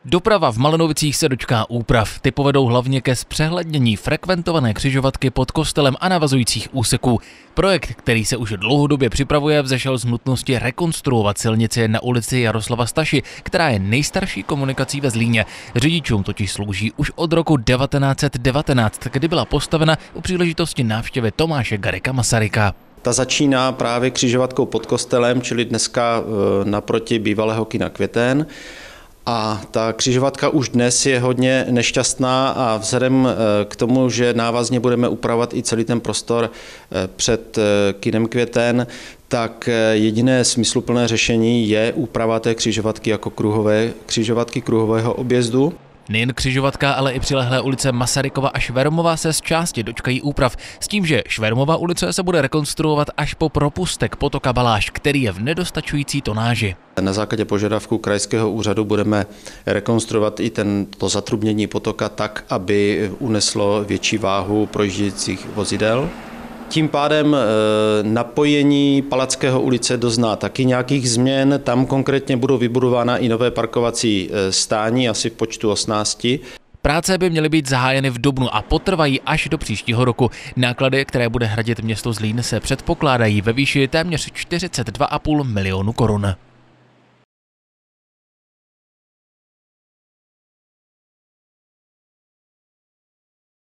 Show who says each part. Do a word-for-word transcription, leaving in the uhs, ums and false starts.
Speaker 1: Doprava v Malenovicích se dočká úprav. Ty povedou hlavně ke zpřehlednění frekventované křižovatky pod kostelem a navazujících úseků. Projekt, který se už dlouhodobě připravuje, vzešel z nutnosti rekonstruovat silnici na ulici Jaroslava Staši, která je nejstarší komunikací ve Zlíně. Řidičům totiž slouží už od roku devatenáct set devatenáct, kdy byla postavena u příležitosti návštěvy Tomáše Garrigua Masaryka.
Speaker 2: Ta začíná právě křižovatkou pod kostelem, čili dneska naproti bývalého kina Květen. A ta křižovatka už dnes je hodně nešťastná a vzhledem k tomu, že návazně budeme upravovat i celý ten prostor před kinem Květen, tak jediné smysluplné řešení je úprava té křižovatky jako kruhové, křižovatky kruhového objezdu.
Speaker 1: Nejen křižovatka, ale i přilehlé ulice Masarykova a Švermova se z části dočkají úprav, s tím, že Švermova ulice se bude rekonstruovat až po propustek potoka Baláž, který je v nedostačující tonáži.
Speaker 2: Na základě požadavku krajského úřadu budeme rekonstruovat i tento zatrubnění potoka tak, aby uneslo větší váhu projíždějících vozidel. Tím pádem napojení Palackého ulice dozná taky nějakých změn. Tam konkrétně budou vybudována i nové parkovací stání, asi v počtu osmnácti.
Speaker 1: Práce by měly být zahájeny v dubnu a potrvají až do příštího roku. Náklady, které bude hradit město Zlín, se předpokládají ve výši téměř čtyřicet dva a půl milionu korun.